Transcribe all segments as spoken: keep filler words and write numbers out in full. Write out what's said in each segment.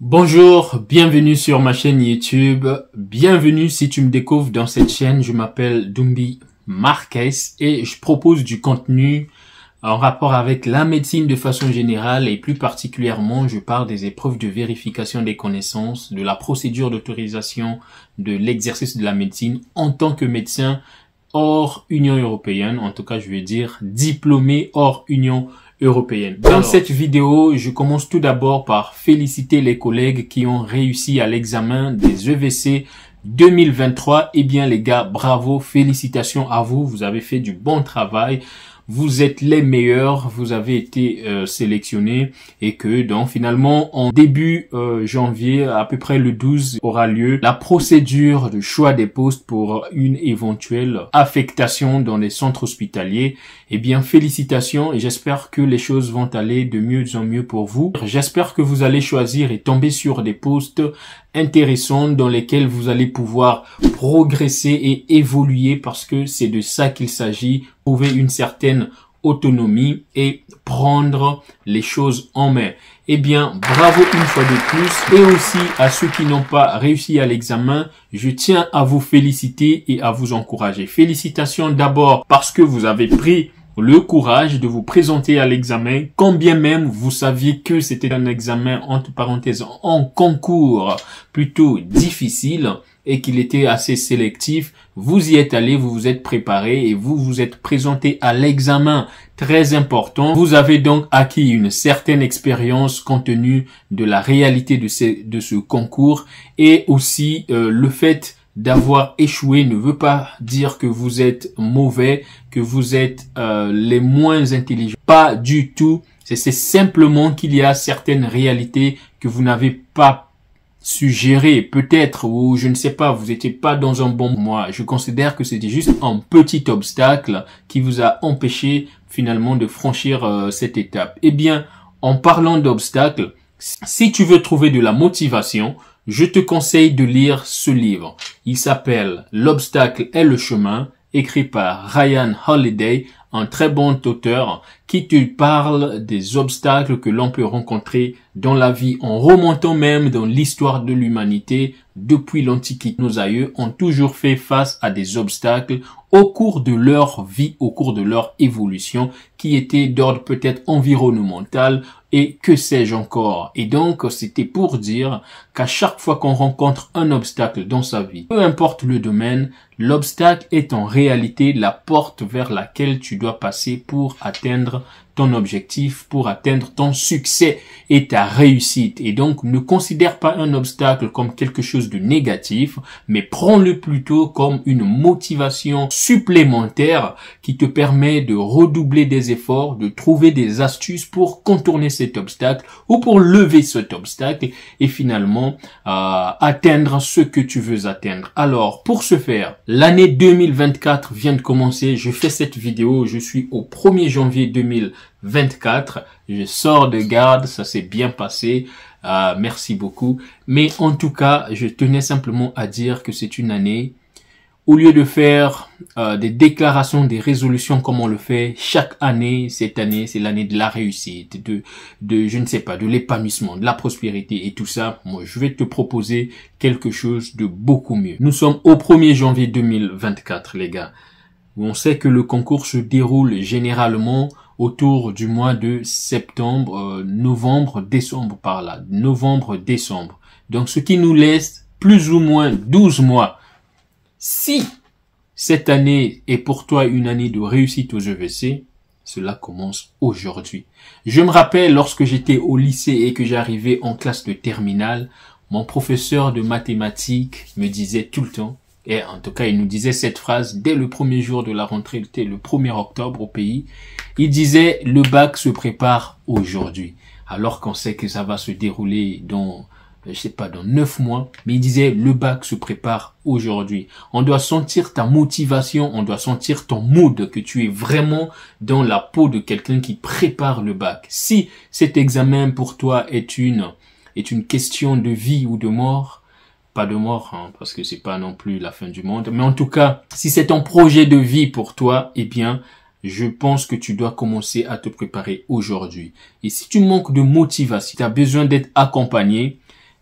Bonjour, bienvenue sur ma chaîne YouTube. Bienvenue si tu me découvres dans cette chaîne. Je m'appelle Dumbi Marquez et je propose du contenu en rapport avec la médecine de façon générale et plus particulièrement, je parle des épreuves de vérification des connaissances, de la procédure d'autorisation de l'exercice de la médecine en tant que médecin hors Union européenne. En tout cas, je veux dire diplômé hors Union européenne. européenne. Dans Alors, cette vidéo, je commence tout d'abord par féliciter les collègues qui ont réussi à l'examen des E V C deux mille vingt-trois. Eh bien les gars, bravo, félicitations à vous, vous avez fait du bon travail. Vous êtes les meilleurs, vous avez été euh, sélectionnés et que donc finalement en début euh, janvier, à peu près le douze, aura lieu la procédure de choix des postes pour une éventuelle affectation dans les centres hospitaliers. Eh bien félicitations et j'espère que les choses vont aller de mieux en mieux pour vous. J'espère que vous allez choisir et tomber sur des postes intéressants dans lesquels vous allez pouvoir progresser et évoluer parce que c'est de ça qu'il s'agit. Trouver une certaine autonomie et prendre les choses en main. Eh bien, bravo une fois de plus. Et aussi à ceux qui n'ont pas réussi à l'examen, je tiens à vous féliciter et à vous encourager. Félicitations d'abord parce que vous avez pris le courage de vous présenter à l'examen, quand bien même vous saviez que c'était un examen, entre parenthèses, en concours plutôt difficile et qu'il était assez sélectif. Vous y êtes allé, vous vous êtes préparé et vous vous êtes présenté à l'examen. Très important. Vous avez donc acquis une certaine expérience compte tenu de la réalité de ce, de ce concours et aussi euh, le fait d'avoir échoué ne veut pas dire que vous êtes mauvais, que vous êtes euh, les moins intelligents. Pas du tout. C'est simplement qu'il y a certaines réalités que vous n'avez pas su gérer. Peut-être, ou je ne sais pas, vous n'étiez pas dans un bon mois. Je considère que c'était juste un petit obstacle qui vous a empêché finalement de franchir euh, cette étape. Eh bien, en parlant d'obstacles, si tu veux trouver de la motivation, je te conseille de lire ce livre. Il s'appelle « L'obstacle est le chemin », écrit par Ryan Holiday, un très bon auteur qui te parle des obstacles que l'on peut rencontrer dans la vie en remontant même dans l'histoire de l'humanité. Depuis l'Antiquité, nos aïeux ont toujours fait face à des obstacles au cours de leur vie, au cours de leur évolution, qui étaient d'ordre peut-être environnemental et que sais-je encore. Et donc, c'était pour dire qu'à chaque fois qu'on rencontre un obstacle dans sa vie, peu importe le domaine, l'obstacle est en réalité la porte vers laquelle tu dois passer pour atteindre ton objectif, pour atteindre ton succès et ta réussite. Et donc, ne considère pas un obstacle comme quelque chose de négatif, mais prends-le plutôt comme une motivation supplémentaire qui te permet de redoubler des efforts, de trouver des astuces pour contourner cet obstacle ou pour lever cet obstacle et finalement euh, atteindre ce que tu veux atteindre. Alors, pour ce faire, l'année deux mille vingt-quatre vient de commencer. Je fais cette vidéo, je suis au premier janvier deux mille vingt-quatre. Je sors de garde, ça s'est bien passé. Euh, merci beaucoup. Mais en tout cas, je tenais simplement à dire que c'est une année, au lieu de faire euh, des déclarations, des résolutions comme on le fait chaque année, cette année, c'est l'année de la réussite, de, de, je ne sais pas, de l'épanouissement, de la prospérité et tout ça. Moi, je vais te proposer quelque chose de beaucoup mieux. Nous sommes au premier janvier deux mille vingt-quatre, les gars. On sait que le concours se déroule généralement autour du mois de septembre, euh, novembre, décembre par là. Novembre, décembre. Donc, ce qui nous laisse plus ou moins douze mois. Si cette année est pour toi une année de réussite aux E V C, cela commence aujourd'hui. Je me rappelle lorsque j'étais au lycée et que j'arrivais en classe de terminale, mon professeur de mathématiques me disait tout le temps, et en tout cas il nous disait cette phrase dès le premier jour de la rentrée, c'était le premier octobre au pays, il disait le bac se prépare aujourd'hui, alors qu'on sait que ça va se dérouler dans je sais pas, dans neuf mois, mais il disait, le bac se prépare aujourd'hui. On doit sentir ta motivation, on doit sentir ton mood, que tu es vraiment dans la peau de quelqu'un qui prépare le bac. Si cet examen pour toi est une, est une question de vie ou de mort, pas de mort, hein, parce que c'est pas non plus la fin du monde, mais en tout cas, si c'est ton projet de vie pour toi, eh bien, je pense que tu dois commencer à te préparer aujourd'hui. Et si tu manques de motivation, tu as besoin d'être accompagné,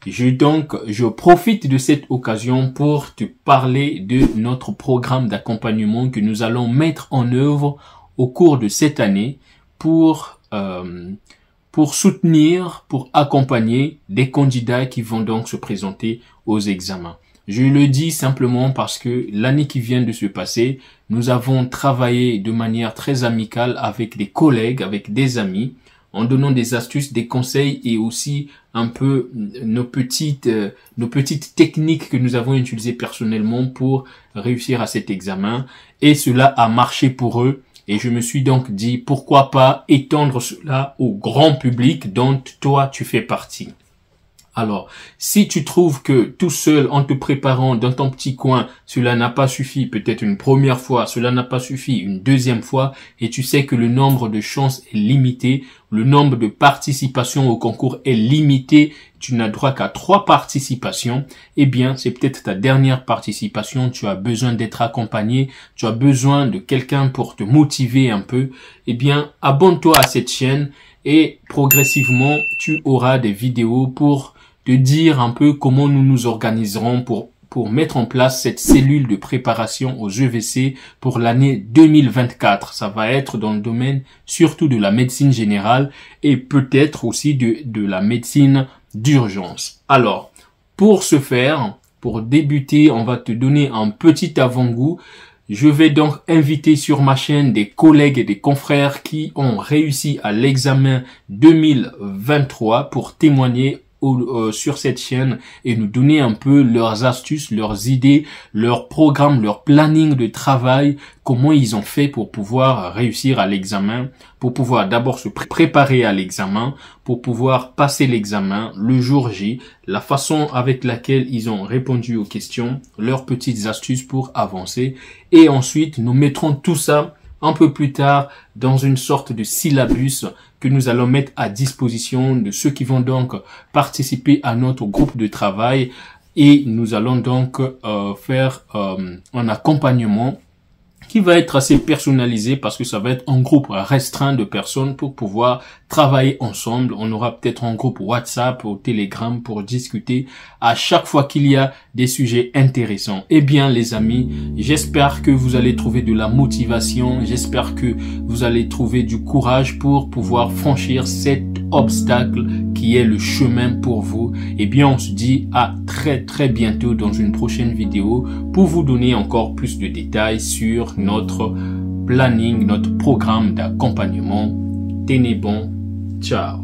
Je donc, je profite de cette occasion pour te parler de notre programme d'accompagnement que nous allons mettre en œuvre au cours de cette année pour euh, pour soutenir, pour accompagner des candidats qui vont donc se présenter aux examens. Je le dis simplement parce que l'année qui vient de se passer, nous avons travaillé de manière très amicale avec des collègues, avec des amis, en donnant des astuces, des conseils et aussi un peu nos petites euh, nos petites techniques que nous avons utilisées personnellement pour réussir à cet examen. Et cela a marché pour eux. Et je me suis donc dit, pourquoi pas étendre cela au grand public dont toi tu fais partie. Alors, si tu trouves que tout seul, en te préparant dans ton petit coin, cela n'a pas suffi, peut-être une première fois, cela n'a pas suffi une deuxième fois, et tu sais que le nombre de chances est limité, le nombre de participations au concours est limité, tu n'as droit qu'à trois participations, eh bien, c'est peut-être ta dernière participation, tu as besoin d'être accompagné, tu as besoin de quelqu'un pour te motiver un peu, eh bien, abonne-toi à cette chaîne et progressivement, tu auras des vidéos pour te dire un peu comment nous nous organiserons pour pour mettre en place cette cellule de préparation aux E V C pour l'année deux mille vingt-quatre. Ça va être dans le domaine surtout de la médecine générale et peut-être aussi de, de la médecine d'urgence. Alors, pour ce faire, pour débuter, on va te donner un petit avant-goût. Je vais donc inviter sur ma chaîne des collègues et des confrères qui ont réussi à l'examen deux mille vingt-trois pour témoigner Euh, sur cette chaîne et nous donner un peu leurs astuces, leurs idées, leur programme, leur planning de travail, comment ils ont fait pour pouvoir réussir à l'examen, pour pouvoir d'abord se pr- préparer à l'examen, pour pouvoir passer l'examen le jour J, la façon avec laquelle ils ont répondu aux questions, leurs petites astuces pour avancer et ensuite nous mettrons tout ça un peu plus tard dans une sorte de syllabus que nous allons mettre à disposition de ceux qui vont donc participer à notre groupe de travail et nous allons donc euh, faire euh, un accompagnement qui va être assez personnalisé parce que ça va être un groupe restreint de personnes pour pouvoir travailler ensemble. On aura peut-être un groupe WhatsApp ou Telegram pour discuter à chaque fois qu'il y a des sujets intéressants. Eh bien, les amis, j'espère que vous allez trouver de la motivation. J'espère que vous allez trouver du courage pour pouvoir franchir cet obstacle qui est le chemin pour vous. Eh bien, on se dit à très très bientôt dans une prochaine vidéo pour vous donner encore plus de détails sur notre planning, notre programme d'accompagnement. Tenez bon. Ciao.